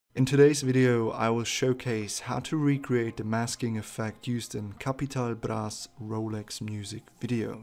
In today's video, I will showcase how to recreate the masking effect used in CAPITAL Bra'S Rolex music video.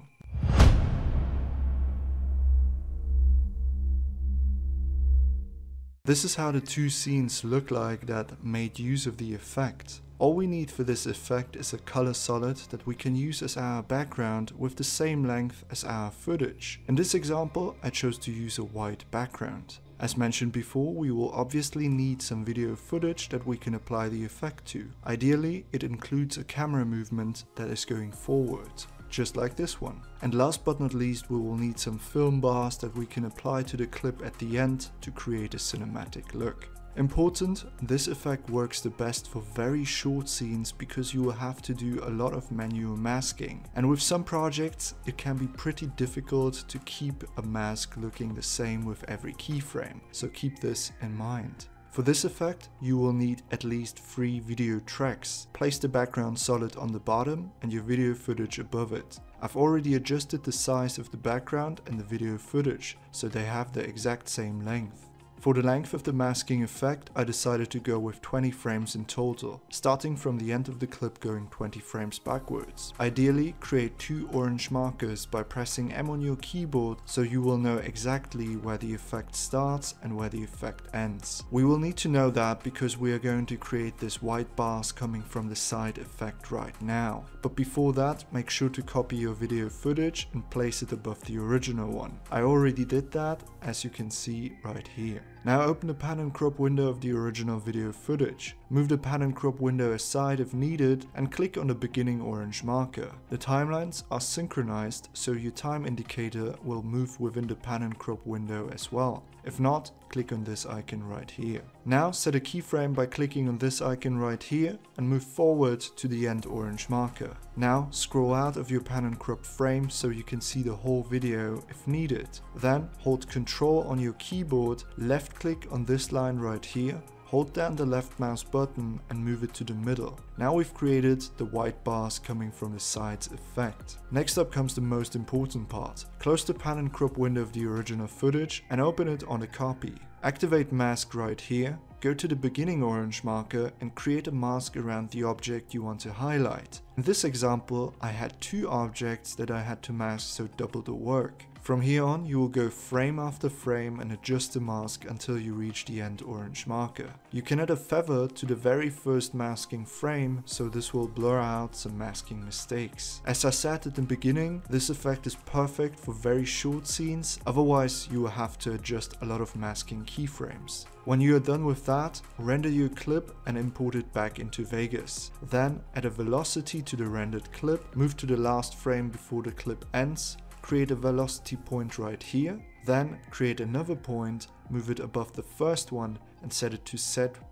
This is how the two scenes look like that made use of the effect. All we need for this effect is a color solid that we can use as our background with the same length as our footage. In this example, I chose to use a white background. As mentioned before, we will obviously need some video footage that we can apply the effect to. Ideally, it includes a camera movement that is going forward, just like this one. And last but not least, we will need some film bars that we can apply to the clip at the end to create a cinematic look. Important, this effect works the best for very short scenes because you will have to do a lot of manual masking. And with some projects, it can be pretty difficult to keep a mask looking the same with every keyframe, so keep this in mind. For this effect, you will need at least 3 video tracks. Place the background solid on the bottom and your video footage above it. I've already adjusted the size of the background and the video footage, so they have the exact same length. For the length of the masking effect, I decided to go with 20 frames in total, starting from the end of the clip going 20 frames backwards. Ideally, create 2 orange markers by pressing M on your keyboard so you will know exactly where the effect starts and where the effect ends. We will need to know that because we are going to create this white bars coming from the side effect right now. But before that, make sure to copy your video footage and place it above the original one. I already did that, as you can see right here. Now open the pan and crop window of the original video footage. Move the pan and crop window aside if needed and click on the beginning orange marker. The timelines are synchronized, so your time indicator will move within the pan and crop window as well. If not, click on this icon right here. Now set a keyframe by clicking on this icon right here and move forward to the end orange marker. Now scroll out of your pan and crop frame so you can see the whole video if needed. Then hold Ctrl on your keyboard, left click on this line right here, hold down the left mouse button and move it to the middle. Now we've created the white bars coming from the sides effect. Next up comes the most important part. Close the pan and crop window of the original footage and open it on a copy. Activate mask right here, go to the beginning orange marker and create a mask around the object you want to highlight. In this example, I had 2 objects that I had to mask, so double the work. From here on, you will go frame after frame and adjust the mask until you reach the end orange marker. You can add a feather to the very first masking frame, so this will blur out some masking mistakes. As I said at the beginning, this effect is perfect for very short scenes, otherwise you will have to adjust a lot of masking keyframes. When you are done with that, render your clip and import it back into Vegas. Then add a velocity to the rendered clip, move to the last frame before the clip ends, create a velocity point right here, then create another point, move it above the first one and set it to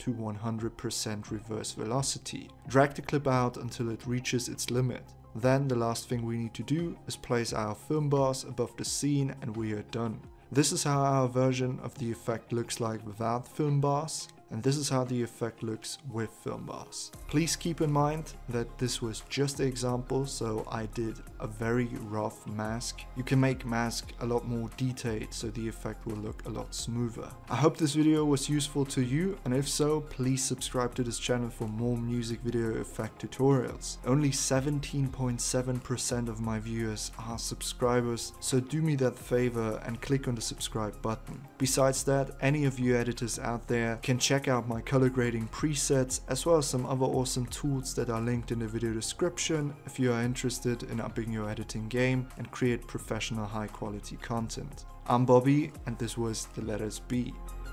100% reverse velocity. Drag the clip out until it reaches its limit. Then the last thing we need to do is place our film bars above the scene and we are done. This is how our version of the effect looks like without film bars. And this is how the effect looks with film bars. Please keep in mind that this was just an example, so I did a very rough mask. You can make mask a lot more detailed, so the effect will look a lot smoother. I hope this video was useful to you, and if so, please subscribe to this channel for more music video effect tutorials. Only 17.7% of my viewers are subscribers, so do me that favor and click on the subscribe button. Besides that, any of you editors out there can check out my color grading presets as well as some other awesome tools that are linked in the video description if you are interested in upping your editing game and create professional high quality content. I'm Bobby and this was The Letters B.